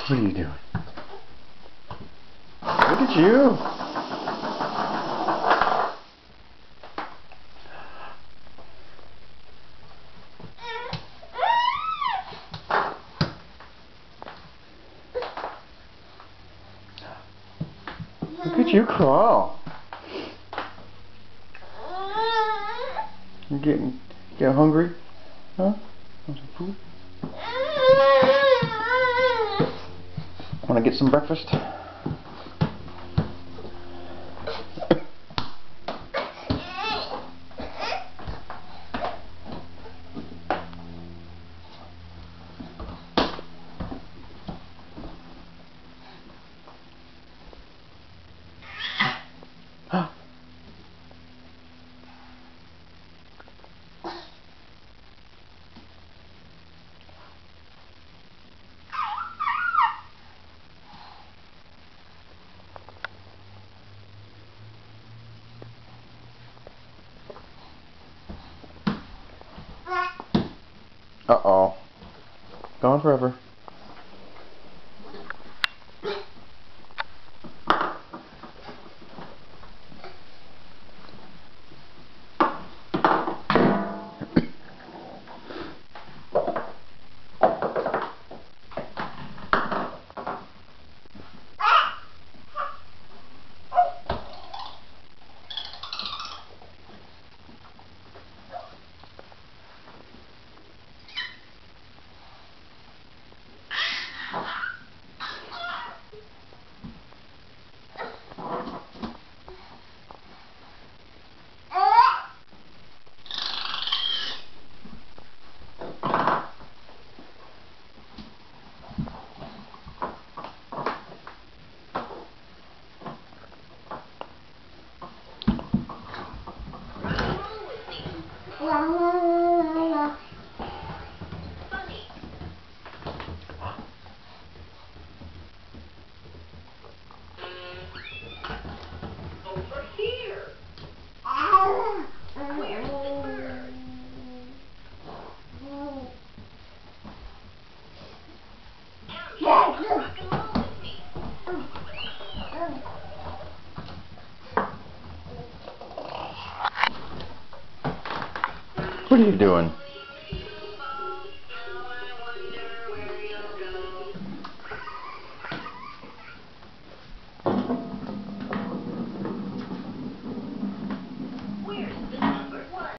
What are you doing? Look at you. Look at you crawl. You getting hungry? Huh? Want some food? Want to get some breakfast? Uh-oh. Gone forever. Over here. Where's the bird? Rock and roll with me. What are you doing?